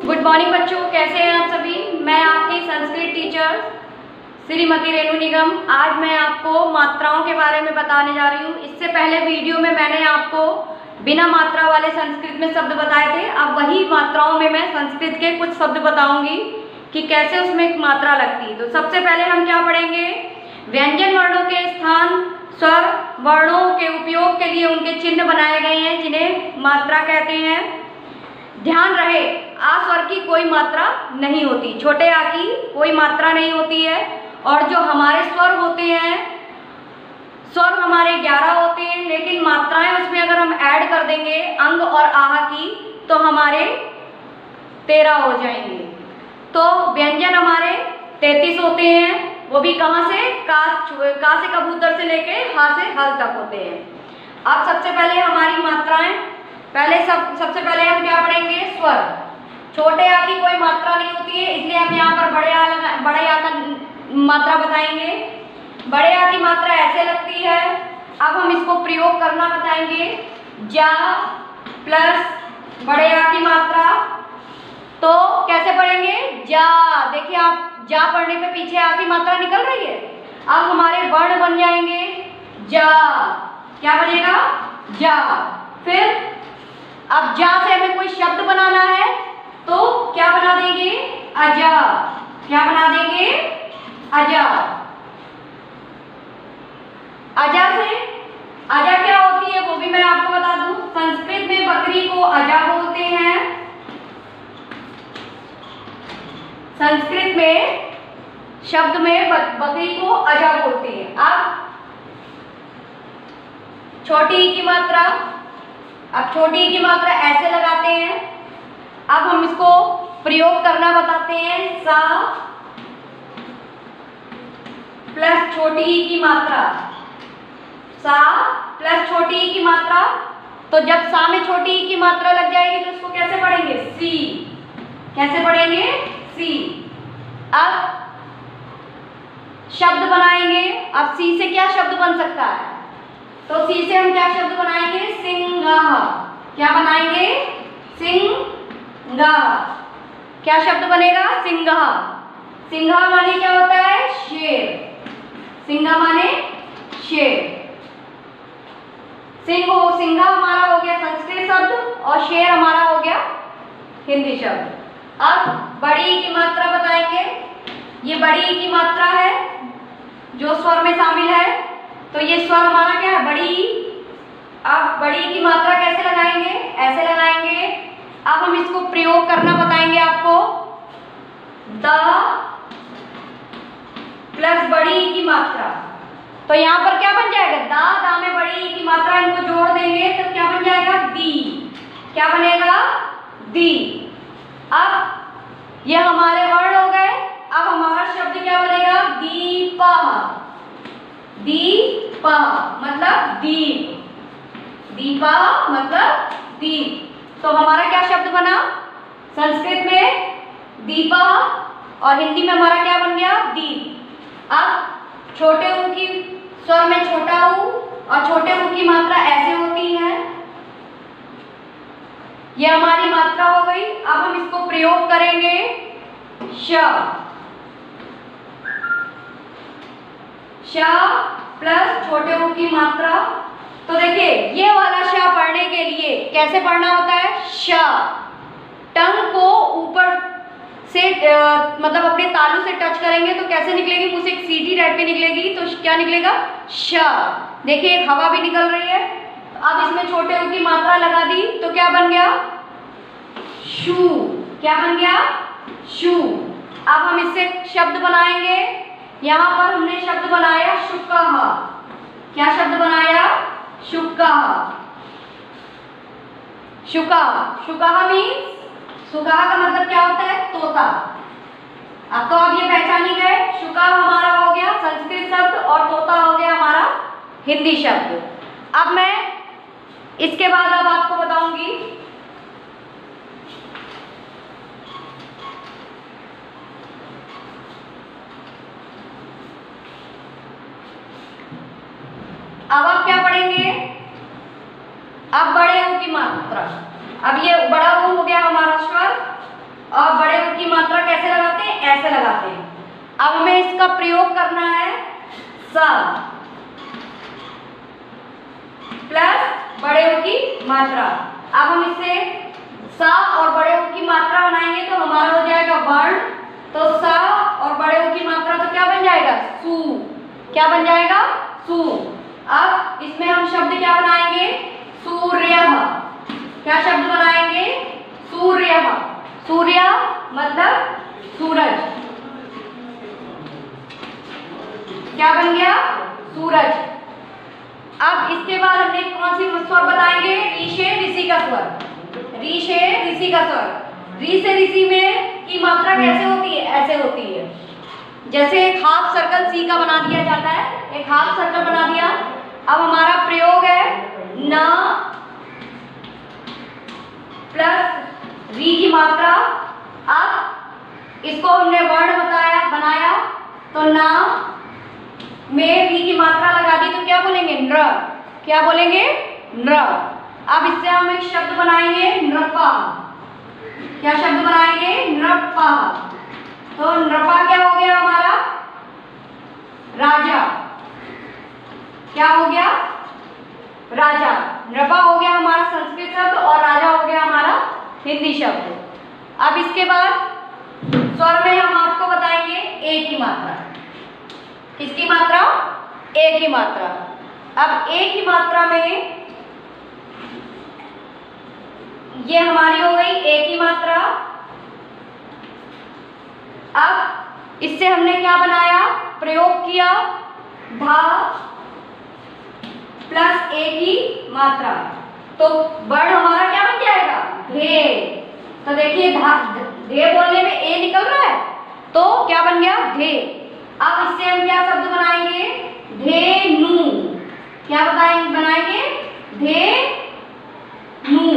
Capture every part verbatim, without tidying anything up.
Good morning बच्चों, कैसे हैं आप सभी। मैं आपकी संस्कृत टीचर श्रीमती रेणु निगम। आज मैं आपको मात्राओं के बारे में बताने जा रही हूँ। इससे पहले वीडियो में मैंने आपको बिना मात्रा वाले संस्कृत में शब्द बताए थे। अब वही मात्राओं में मैं संस्कृत के कुछ शब्द बताऊंगी कि कैसे उसमें एक मात्रा लगती है। तो सबसे पहले हम क्या पढ़ेंगे, व्यंजन वर्णों के स्थान स्वर वर्णों के उपयोग के लिए उनके चिन्ह बनाए गए हैं, जिन्हें मात्रा कहते हैं। ध्यान रहे, आ स्वर की कोई मात्रा नहीं होती, छोटे आ की कोई मात्रा नहीं होती है। और जो हमारे स्वर होते हैं, स्वर हमारे ग्यारह होते हैं, लेकिन मात्राएं उसमें अगर हम ऐड कर देंगे अंग और आह की तो हमारे तेरह हो जाएंगे। तो व्यंजन हमारे तैंतीस होते हैं, वो भी कहाँ से, का, का से कबूतर से लेके हा से हल तक होते हैं। अब सबसे पहले हमारी मात्राएं, पहले सब सबसे पहले हम क्या पढ़ेंगे, स्वर। छोटे आ की कोई मात्रा नहीं होती है, इसलिए हम यहाँ पर बड़े आ लगा बड़े आ का मात्रा बताएंगे। बड़े आ की मात्रा ऐसे लगती है। अब हम इसको प्रयोग करना बताएंगे। जा प्लस बड़े आ की मात्रा, तो कैसे पढ़ेंगे, जा। देखिए आप, जा पढ़ने पे पीछे आ की मात्रा निकल रही है। अब हमारे वर्ण बन जाएंगे जा, क्या बनेगा, जा। फिर अब जा से हमें कोई शब्द बनाना है तो क्या बना देंगे, अजा। क्या बना देंगे, अजा। अजा से, अजा क्या होती है वो भी मैं आपको बता दूं। संस्कृत में बकरी को अजा बोलते हैं। संस्कृत में शब्द में बकरी को अजा बोलते हैं। अब छोटी ई की मात्रा, अब छोटी ई की मात्रा ऐसे लगाते हैं। अब हम इसको प्रयोग करना बताते हैं। सा प्लस छोटी ई की मात्रा, सा प्लस छोटी ई की मात्रा। तो जब सा में छोटी ई की मात्रा लग जाएगी तो इसको कैसे पढ़ेंगे, सी। कैसे पढ़ेंगे, सी। अब शब्द बनाएंगे। अब सी से क्या शब्द बन सकता है, तो सी से हम क्या शब्द बनाएंगे, सिंगाह। क्या बनाएंगे, सिंगाह। क्या शब्द बनेगा, सिंगाह। सिंगाह माने क्या होता है, शेर। सिंगाह माने शेर। सिंह हो, सिंगाह हमारा हो गया संस्कृत शब्द और शेर हमारा हो गया हिंदी शब्द। अब बड़ी ई की मात्रा बताएंगे। ये बड़ी ई की मात्रा है जो स्वर में शामिल है, तो ये स्वर हमारा क्या है, बड़ी ई। अब बड़ी ई की मात्रा कैसे लगाएंगे, ऐसे लगाएंगे। अब हम इसको प्रयोग करना बताएंगे आपको। द प्लस बड़ी ई की मात्रा, तो यहाँ पर क्या बन जाएगा, दा। दा में बड़ी ई की मात्रा इनको जोड़ देंगे तो क्या बन जाएगा, दी। क्या बनेगा, दी। अब ये हमारे वर्ण हो गए। अब हमारा शब्द क्या बनेगा, दीपः। दीपः मतलब दीप। दीपः मतलब दीप। तो हमारा क्या शब्द बना, संस्कृत में दीपः और हिंदी में हमारा क्या बन गया, दीप। अब छोटे ऊ की स्वर में छोटा ऊ और छोटे ऊ की मात्रा ऐसे होती है। ये हमारी मात्रा हो गई। अब हम इसको प्रयोग करेंगे। श, श प्लस छोटे ऊ की मात्रा। तो देखिए ये वाला श पढ़ने के लिए कैसे पढ़ना होता है, श। टंग को ऊपर से आ, मतलब अपने तालू से टच करेंगे तो कैसे निकलेगी, मुझसे एक सीटी टाइप की निकलेगी। तो क्या निकलेगा, श। देखिए एक हवा भी निकल रही है। अब इसमें छोटे ऊ की मात्रा लगा दी तो क्या बन गया, शू। क्या बन गया, शू। अब हम इससे शब्द बनाएंगे। यहाँ पर हमने शब्द बनाया शुकः। क्या शब्द बनाया, शुकः। शुकः, शुकः मीन्स, शुकः का मतलब क्या होता है, तोता। अब तो आप ये पहचान ही गए, शुकः हमारा हो गया संस्कृत शब्द और तोता हो गया हमारा हिंदी शब्द। अब मैं इसके बाद अब आपको बताऊंगी अब आप क्या पढ़ेंगे, अब बड़े ऊ की मात्रा। अब ये बड़ा ऊ हो गया हमारा स्वर और बड़े ऊ की मात्रा कैसे लगाते हैं? ऐसे लगाते हैं। अब हमें इसका प्रयोग करना है स प्लस बड़े ऊ की मात्रा। अब हम इससे सा और बड़े ऊ की मात्रा बनाएंगे तो हमारा हो जाएगा वर्ण। तो सा और बड़े ऊ की मात्रा तो क्या बन जाएगा? सु। क्या बन जाएगा? सु। अब इसमें हम शब्द क्या बनाएंगे? सूर्यः। क्या शब्द बनाएंगे? सूर्यः। सूर्य मतलब सूरज। क्या बन गया? सूरज। अब इसके बाद हमने कौन सी स्वर बताएंगे? री से ऋषि का स्वर। री से ऋषि का स्वर। री से ऋषि में की मात्रा कैसे होती है? ऐसे होती है। जैसे एक हाफ सर्कल सी का बना दिया जाता है, एक हाफ सर्कल बना दिया। अब हमारा प्रयोग है न प्लस री की मात्रा। अब इसको हमने वर्ण बताया बनाया तो ना में री की मात्रा लगा दी तो क्या बोलेंगे? नृ। क्या बोलेंगे? नृ। अब इससे हम एक शब्द बनाएंगे नृपा। क्या शब्द बनाएंगे? नृपा। तो नृपा क्या हो गया हमारा? राजा। क्या हो गया? राजा। नृपा हो गया हमारा संस्कृत शब्द और राजा हो गया हमारा हिंदी शब्द। अब इसके बाद स्वर में हम आपको बताएंगे ए की मात्रा। किसकी मात्रा? ए की मात्रा। अब ए की मात्रा में ये हमारी हो गई ए की मात्रा। अब इससे हमने क्या बनाया? प्रयोग किया धा प्लस ए की मात्रा। तो वर्ण हमारा क्या बन जाएगा? धे। तो देखिए धे बोलने में ए निकल रहा है तो क्या बन गया? धे। अब इससे हम क्या शब्द बनाएंगे? धेनु। क्या बताएंगे? बनाएंगे धेनु।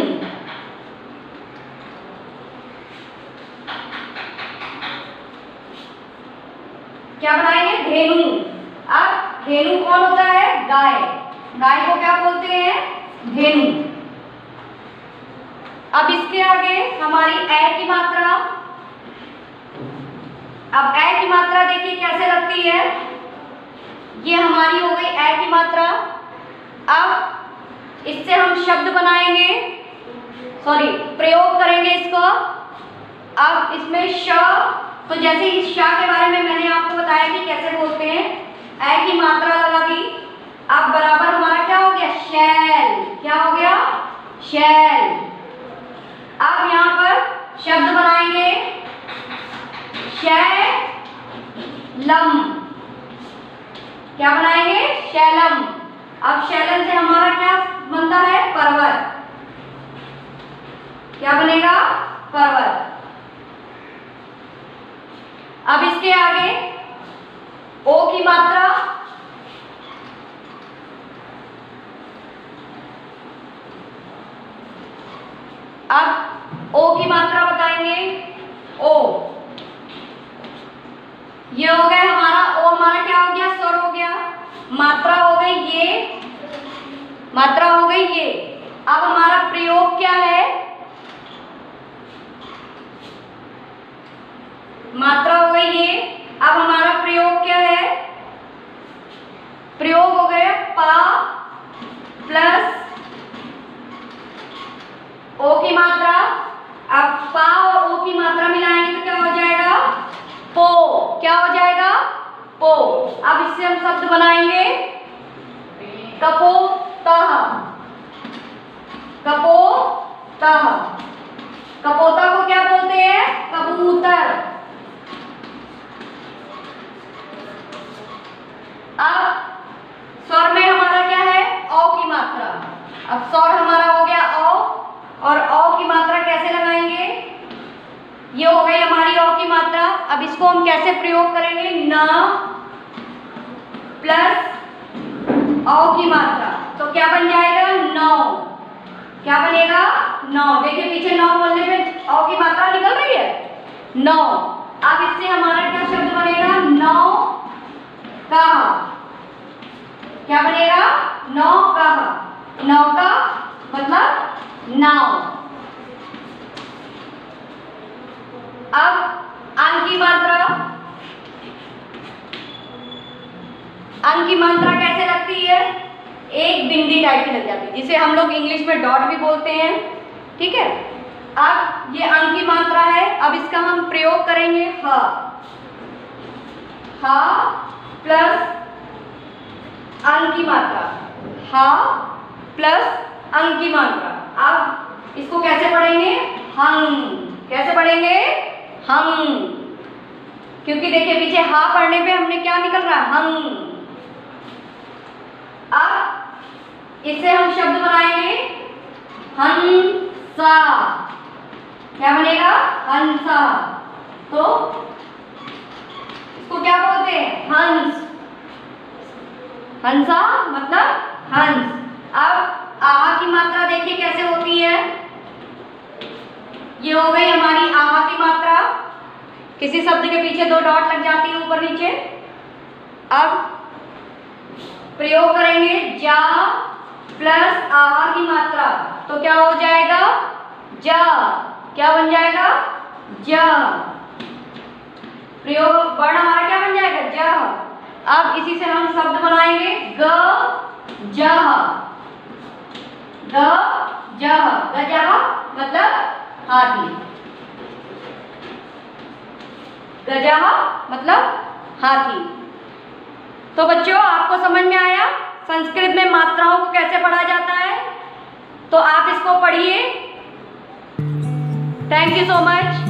क्या बनाएंगे? धेनु। अब धेनु कौन होता है? गाय। गाय को क्या बोलते हैं? धेनु। अब इसके आगे हमारी ए की मात्रा। अब ए की मात्रा देखिए कैसे लगती है। ये हमारी हो गई ए की मात्रा। अब इससे हम शब्द बनाएंगे, सॉरी प्रयोग करेंगे इसको। अब इसमें श, तो जैसे इस श के बारे में मैंने आपको बताया कि कैसे बोलते हैं। ए की मात्रा लगा दी। अब बराबर हमारा क्या हो गया? शैल। क्या हो गया? शैल। अब यहाँ पर शब्द बनाएंगे शैलम। क्या बनाएंगे? शैलम। अब शैलम से हमारा क्या बनता है? पर्वत। क्या बनेगा? पर्वत। अब इसके आगे ओ की मात्रा। अब ओ की मात्रा बताएंगे ओ। ये हो गया हमारा ओ। हमारा क्या हो गया? स्वर हो गया। मात्रा हो गई ये, मात्रा हो गई ये। अब हमारा प्रयोग क्या है? मात्रा हो गई ये। अब हमारा प्रयोग क्या है? प्रयोग हो गया पा प्लस ओ की मात्रा। अब पा और ओ की मात्रा मिलाएंगे तो क्या हो जाएगा? पो। क्या हो जाएगा? पो। अब इससे हम शब्द बनाएंगे कपोतः। कपोतः। कपोता को क्या बोलते हैं? कबूतर। अब स्वर में हमारा क्या है? औ की मात्रा। अब स्वर हमारा हो गया औ और औ की मात्रा कैसे लगाएंगे? ये हो गई हमारी औ की मात्रा। अब इसको हम कैसे प्रयोग करेंगे? न प्लस औ की मात्रा। तो क्या बन जाएगा? नौ। क्या बनेगा? नौ। देखिए पीछे नौ बोलने पे औ की मात्रा निकल रही है, नौ। अब इससे हमारा क्या शब्द बनेगा? नौ का। क्या बनेगा? नौ का। नौ का मतलब नाव। अंक की मात्रा कैसे लगती है, एक बिंदी टाइप की लग जाती है, जिसे हम लोग इंग्लिश में डॉट भी बोलते हैं। ठीक है, अब ये अंक की मात्रा है, अब इसका हम प्रयोग करेंगे ह, ह प्लस अंक की मात्रा, ह प्लस अंक की मात्रा। अब इसको कैसे पढ़ेंगे, हम। कैसे पढ़ेंगे, हम, क्योंकि देखिए पीछे हा पढ़ने पे हमने क्या निकल रहा है, हम। अब इससे हम शब्द बनाएंगे हंसा। क्या बनेगा, हंसा। तो इसको क्या बोलते हैं, हंस। हंसा मतलब हंस। अब आहा की मात्रा देखिए कैसे होती है, ये हो गई हमारी आहा की मात्रा। किसी शब्द के पीछे दो डॉट लग जाती है ऊपर नीचे। अब प्रयोग करेंगे जा प्लस आहा की मात्रा, तो क्या हो जाएगा, जा। क्या बन जाएगा, जा। प्रयोग वर्ण हमारा क्या बन जाएगा, जा। अब इसी से हम शब्द बनाएंगे ग जह। ग जह, गजह मतलब हाथी, गजह मतलब हाथी। तो बच्चों आपको समझ में आया संस्कृत में मात्राओं को कैसे पढ़ा जाता है, तो आप इसको पढ़िए। Thank you so much.